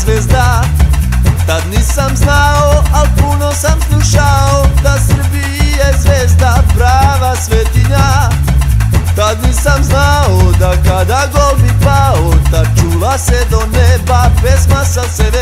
zvezda. Tad nisam znao, al puno sam slušao da Srbiji je zvezda prava svetinja. Tad nisam znao da kada gol bi pao, ta čula se do neba pesma sa severa.